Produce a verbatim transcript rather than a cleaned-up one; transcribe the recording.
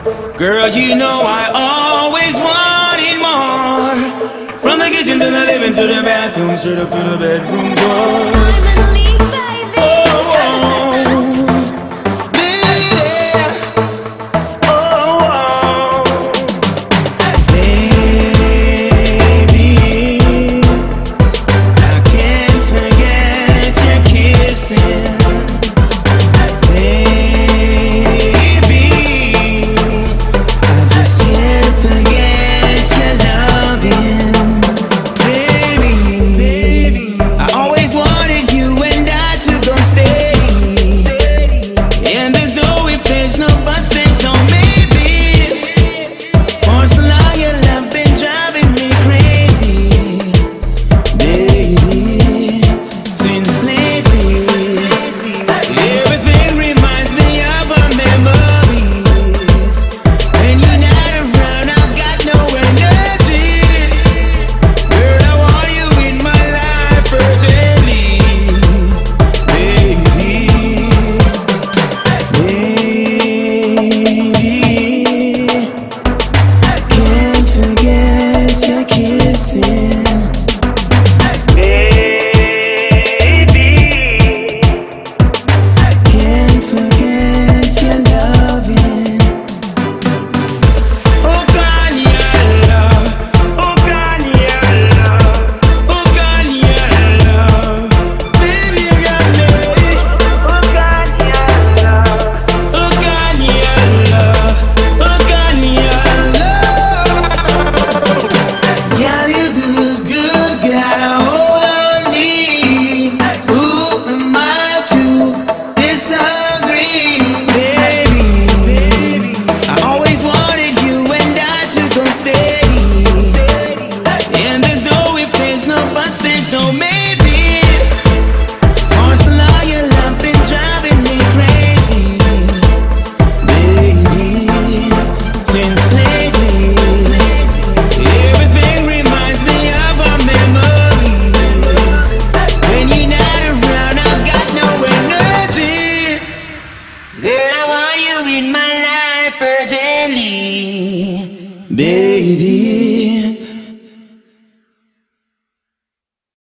Girl, you know I always wanted more. From the kitchen to the living to the bathroom, straight up to the bedroom doors. In my life urgently, baby.